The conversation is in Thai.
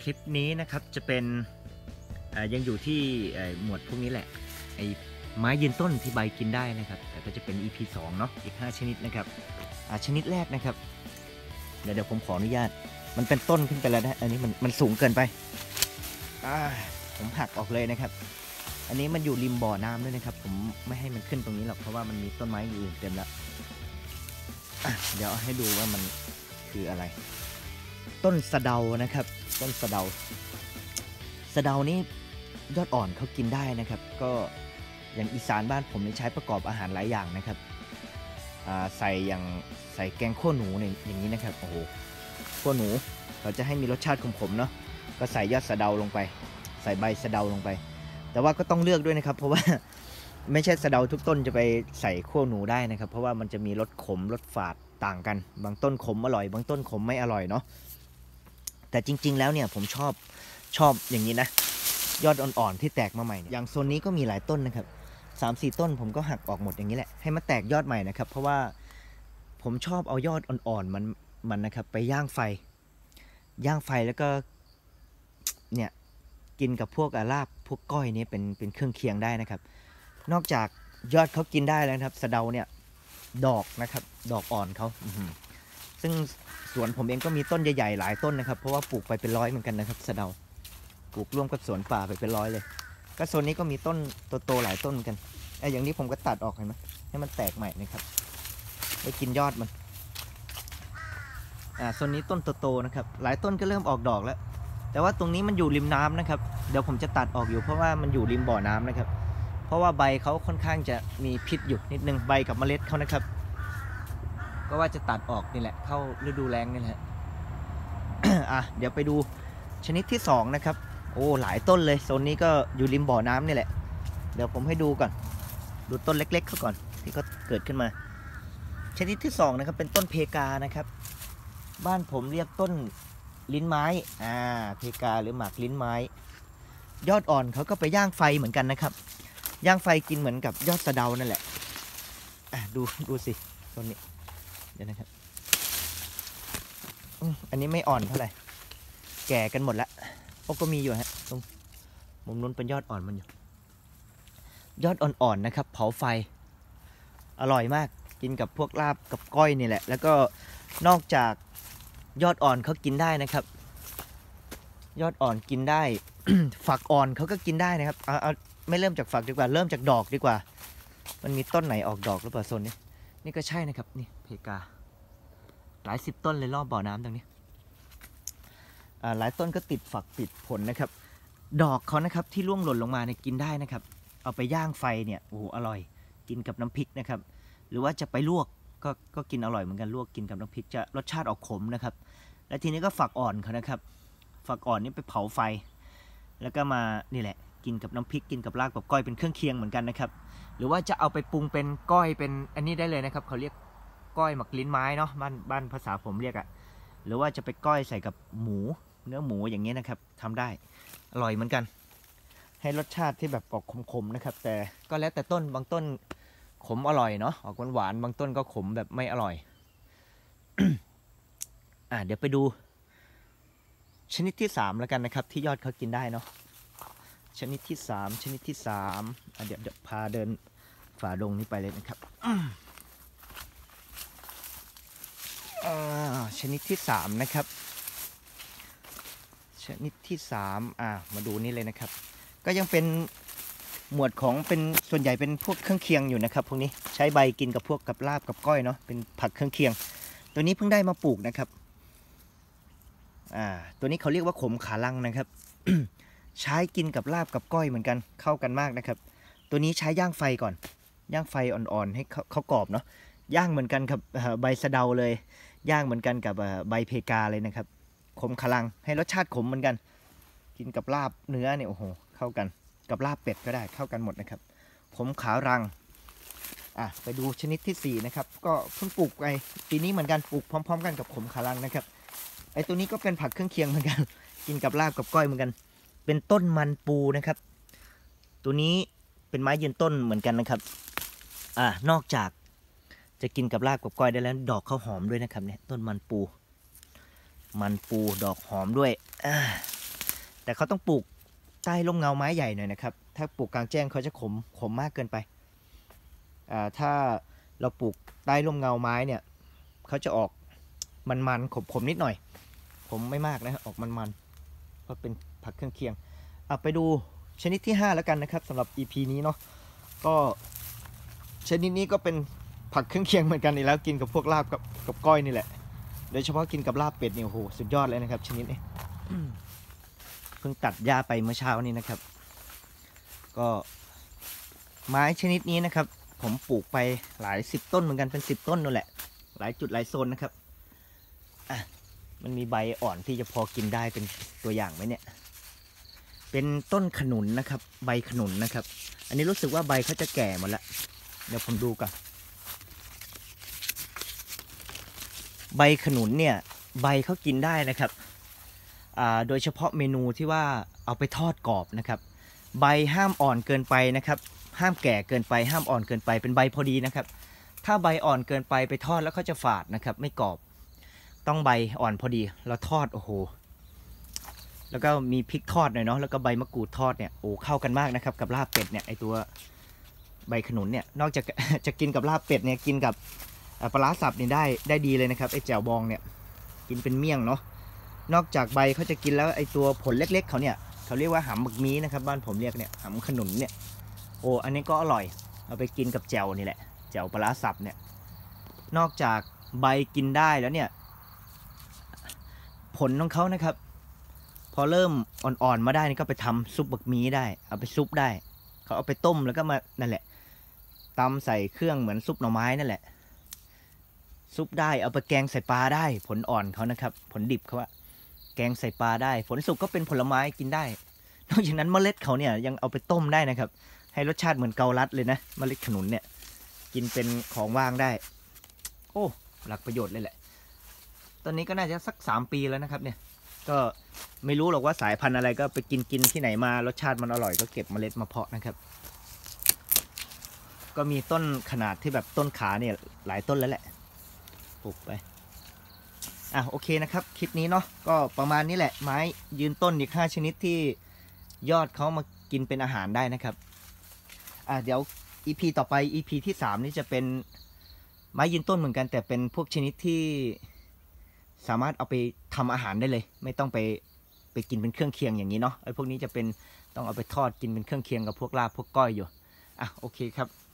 คลิปนี้นะครับจะเป็นยังอยู่ที่หมวดพวกนี้แหละไอ้ไม้ยืนต้นที่ใบกินได้นะครับแต่ก็จะเป็น EP 2เนาะอีก5ชนิดนะครับชนิดแรกนะครับเดี๋ยวผมขออนุญาตมันเป็นต้นขึ้นไปแล้วนะอันนี้มันสูงเกินไปผมหักออกเลยนะครับอันนี้มันอยู่ริมบ่อน้ำด้วยนะครับผมไม่ให้มันขึ้นตรงนี้หรอกเพราะว่ามันมีต้นไม้อยู่เต็มแล้วเดี๋ยวให้ดูว่ามันคืออะไรต้นสะเดานะครับต้นสะเดานี่ยอดอ่อนเขากินได้นะครับก็อย่างอีสานบ้านผมใช้ประกอบอาหารหลายอย่างนะครับใส่แกงขั้วหนูอย่างนี้นะครับโอ้โหขั้วหนูเราจะให้มีรสชาติขมๆเนาะก็ใส่ยอดสะเดาลงไปใส่ใบสะเดาลงไปแต่ว่าก็ต้องเลือกด้วยนะครับเพราะว่าไม่ใช่สะเดาทุกต้นจะไปใส่ขั้วหนูได้นะครับเพราะว่ามันจะมีรสขมรสฝาดต่างกันบางต้นขมอร่อยบางต้นขมไม่อร่อยเนาะแต่จริงๆแล้วเนี่ยผมชอบอย่างนี้นะยอดอ่อนๆที่แตกมาใหม่อย่างโซนนี้ก็มีหลายต้นนะครับ3-4 ต้นผมก็หักออกหมดอย่างนี้แหละให้มันแตกยอดใหม่นะครับเพราะว่าผมชอบเอายอดอ่อนๆมันนะครับไปย่างไฟแล้วก็เนี่ยกินกับพวกลาบพวกก้อยนี้เป็นเครื่องเคียงได้นะครับนอกจากยอดเขากินได้แล้วครับสะเดาเนี่ยดอกนะครับดอกอ่อนเขาซึ่งสวนผมเองก็มีต้นใหญ่ๆหลายต้นนะครับเพราะว่าปลูกไปเป็นร้อยเหมือนกันนะครับสะเดาปลูกร่วมกับสวนป่าไปเป็นร้อยเลยก็โซนนี้ก็มีต้นโตๆหลายต้นเหมือนกันอย่างนี้ผมก็ตัดออกเห็นไหมให้มันแตกใหม่นะครับไปกินยอดมันโซนนี้ต้นโตๆนะครับหลายต้นก็เริ่มออกดอกแล้วแต่ว่าตรงนี้มันอยู่ริมน้ำนะครับเดี๋ยวผมจะตัดออกอยู่เพราะว่ามันอยู่ริมบ่อน้ำนะครับเพราะว่าใบเขาค่อนข้างจะมีพิษอยู่นิดนึงใบกับเมล็ดเขานะครับก็ว่าจะตัดออกนี่แหละเข้าฤดูแล้งนี่แหละ เดี๋ยวไปดูชนิดที่2นะครับโอ้หลายต้นเลยโซนนี้ก็อยู่ริมบ่อน้ำนี่แหละเดี๋ยวผมให้ดูก่อนดูต้นเล็กๆเขาก่อนที่เขาเกิดขึ้นมาชนิดที่2นะครับเป็นต้นเพกานะครับบ้านผมเรียกต้นลิ้นไม้เพกาหรือหมากลิ้นไม้ยอดอ่อนเขาก็ไปย่างไฟเหมือนกันนะครับย่างไฟกินเหมือนกับยอดสะเดานั่นแหละดูสิต้นนี้เดี๋ยวนะครับอันนี้ไม่อ่อนเท่าไหร่แก่กันหมดแล้วก็มีอยู่ฮะตรงมุมนู้นเป็นยอดอ่อนมันอยู่ยอดอ่อนๆนะครับเผาไฟอร่อยมากกินกับพวกลาบกับก้อยนี่แหละแล้วก็นอกจากยอดอ่อนเขากินได้นะครับยอดอ่อนกินได้ ฝักอ่อนเขาก็กินได้นะครับเอาไม่เริ่มจากฝักดีกว่าเริ่มจากดอกดีกว่ามันมีต้นไหนออกดอกหรือเปล่าโซนนี้นี่ก็ใช่นะครับนี่เพกาหลาย10 ต้นเลยรอบบ่อน้ำตรงนี้หลายต้นก็ติดฝักติดผลนะครับดอกเขานะครับที่ร่วงหล่นลงมาเนี่ยกินได้นะครับเอาไปย่างไฟเนี่ยโอ้โหอร่อยกินกับน้ำพริกนะครับหรือว่าจะไปลวกก็กินอร่อยเหมือนกันลวกกินกับน้ำพริกจะรสชาติออกขมนะครับและทีนี้ก็ฝักอ่อนเขานะครับฝักอ่อนนี่ไปเผาไฟแล้วก็มานี่แหละกินกับน้ำพริกกินกับลาบกับก้อยเป็นเครื่องเคียงเหมือนกันนะครับหรือว่าจะเอาไปปรุงเป็นก้อยเป็นอันนี้ได้เลยนะครับเขาเรียกก้อยหมักลิ้นไม้เนาะบ้านภาษาผมเรียกหรือว่าจะไปก้อยใส่กับหมูเนื้อหมูอย่างเงี้ยนะครับทำได้อร่อยเหมือนกันให้รสชาติที่แบบออกขมๆนะครับแต่ก็แล้วแต่ต้นบางต้นขมอร่อยเนาะออกหวานๆบางต้นก็ขมแบบไม่อร่อย เดี๋ยวไปดูชนิดที่3แล้วกันนะครับที่ยอดเขากินได้เนาะชนิดที่3เดี๋ยวพาเดินฝ่าดงนี้ไปเลยนะครับชนิดที่3นะครับชนิดที่3มาดูนี่เลยนะครับก็ยังเป็นหมวดของเป็นส่วนใหญ่เป็นพวกเครื่องเคียงอยู่นะครับพวกนี้ใช้ใบกินกับพวกกับลาบกับก้อยเนาะเป็นผักเครื่องเคียงตัวนี้เพิ่งได้มาปลูกนะครับตัวนี้เขาเรียกว่าขมขาลังนะครับ ใช้กินกับลาบกับก้อยเหมือนกันเข้ากันมากนะครับตัวนี้ใช้ย่างไฟก่อนย่างไฟอ่อนๆให้เขากรอบเนาะย่างเหมือนกันกับใบสะเดาเลยย่างเหมือนกันกับใบเพกาเลยนะครับขมขาลังให้รสชาติขมเหมือนกันกินกับลาบเนื้อเนี่ยโอ้โหเข้ากันกับลาบเป็ดก็ได้เข้ากันหมดนะครับขมขาลังไปดูชนิดที่4นะครับก็เพิ่งปลูกไปปีนี้เหมือนกันปลูกพร้อมๆกันกับขมขาลังนะครับไอ้ตัวนี้ก็เป็นผักเครื่องเคียงเหมือนกันกินกับลาบกับก้อยเหมือนกันเป็นต้นมันปูนะครับตัวนี้เป็นไม้ยืนต้นเหมือนกันนะครับนอกจากจะกินกับลาบกับก้อยได้แล้วดอกเขาหอมด้วยนะครับเนี่ยต้นมันปูดอกหอมด้วยแต่เขาต้องปลูกใต้ร่มเงาไม้ใหญ่หน่อยนะครับถ้าปลูกกลางแจ้งเขาจะขมมากเกินไปถ้าเราปลูกใต้ร่มเงาไม้เนี่ยเขาจะออกมันขมนิดหน่อยผมไม่มากนะออกมันเพราะเป็นผักเครื่องเคียงไปดูชนิดที่5แล้วกันนะครับสำหรับ EP นี้เนาะก็ชนิดนี้ก็เป็นผักเครื่องเคียงเหมือนกันอีกแล้วกินกับพวกลาบกับก้อยนี่แหละโดยเฉพาะกินกับลาบเป็ดนี่โอ้โหสุดยอดเลยนะครับชนิดนี้เพิ่งตัดหญ้าไปเมื่อเช้านี้นะครับก็ไม้ชนิดนี้นะครับผมปลูกไปหลาย10ต้นเหมือนกันเป็น10ต้นนั่นแหละหลายจุดหลายโซนนะครับมันมีใบอ่อนที่จะพอกินได้เป็นตัวอย่างไหมเนี่ยเป็นต้นขนุนนะครับใบขนุนนะครับอันนี้รู้สึกว่าใบเขาจะแก่หมดแล้วเดี๋ยวผมดูกันใบขนุนเนี่ยใบเขากินได้นะครับโดยเฉพาะเมนูที่ว่าเอาไปทอดกรอบนะครับใบห้ามอ่อนเกินไปนะครับห้ามแก่เกินไปห้ามอ่อนเกินไปเป็นใบพอดีนะครับถ้าใบอ่อนเกินไปทอดแล้วเขาจะฝาดนะครับไม่กรอบต้องใบอ่อนพอดีเราทอดโอ้โหแล้วก็มีพริกทอดหน่อยเนาะแล้วก็ใบมะกรูดทอดเนี่ยโอ้เข้ากันมากนะครับกับลาบเป็ดเนี่ยไอตัวใบขนุนเนี่ยนอกจากจะกินกับลาบเป็ดเนี่ยกินกับปลาร้าสับนี่ได้ดีเลยนะครับไอแจ่วบองเนี่ยกินเป็นเมี่ยงเนาะนอกจากใบเขาจะกินแล้วไอตัวผลเล็กๆเขาเนี่ยเขาเรียกว่าหำหมึกมีนะครับบ้านผมเรียกเนี่ยหำขนุนเนี่ยโอ้อันนี้ก็อร่อยเอาไปกินกับแจ่วนี่แหละแจ่วปลาร้าสับเนี่ยนอกจากใบกินได้แล้วเนี่ยผลของเขานะครับพอเริ่มอ่อนๆมาได้นี่ก็ไปทำซุปบักมีได้เอาไปซุปได้เขาเอาไปต้มแล้วก็มานั่นแหละตำใส่เครื่องเหมือนซุปหน่อไม้นั่นแหละซุปได้เอาไปแกงใส่ปลาได้ผลอ่อนเขานะครับผลดิบเขาว่าแกงใส่ปลาได้ผลสุกก็เป็นผลไม้กินได้นอกจากนั้นเมล็ดเขาเนี่ยยังเอาไปต้มได้นะครับให้รสชาติเหมือนเกาลัดเลยนะเมล็ดขนุนเนี่ยกินเป็นของว่างได้โอ้หลักประโยชน์เลยแหละตอนนี้ก็น่าจะสัก3 ปีแล้วนะครับเนี่ยก็ไม่รู้หรอกว่าสายพันธุ์อะไรก็ไปกินที่ไหนมารสชาติมันอร่อยก็เก็บเมล็ดมาเพาะนะครับก็มีต้นขนาดที่แบบต้นขาเนี่ยหลายต้นแล้วแหละปลูกไปโอเคนะครับคลิปนี้เนาะก็ประมาณนี้แหละไม้ยืนต้นอีก5ชนิดที่ยอดเขามากินเป็นอาหารได้นะครับเดี๋ยว EP ต่อไป EP ที่3นี่จะเป็นไม้ยืนต้นเหมือนกันแต่เป็นพวกชนิดที่สามารถเอาไปทำอาหารได้เลยไม่ต้องไปกินเป็นเครื่องเคียงอย่างนี้เนาะไอ้พวกนี้จะเป็นต้องเอาไปทอดกินเป็นเครื่องเคียงกับพวกลาบพวกก้อยอยู่โอเคครับ